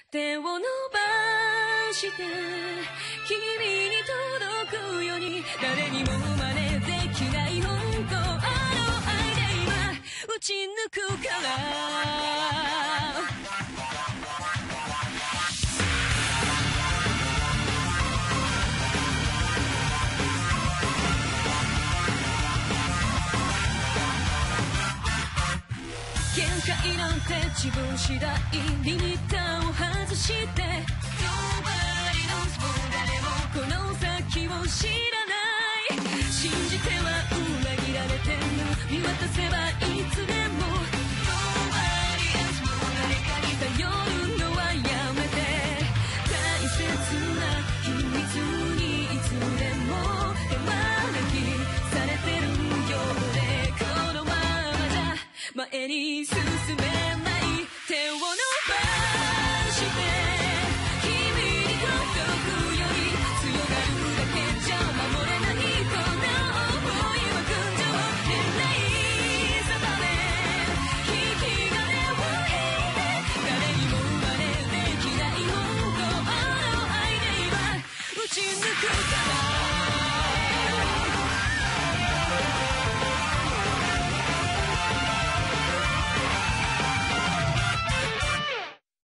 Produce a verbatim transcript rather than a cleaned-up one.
手を伸ばして君に届くように誰にも真似できない本当の愛で今打ち抜くから限界なんて自分次第リミッターを外して Nobody knows もう誰もこの先を知らない信じては裏切られても見渡せばいつでも Nobody else もう誰かに頼るのはやめて大切な秘密にいつでも手招きされてるようでこのままじゃ前に進め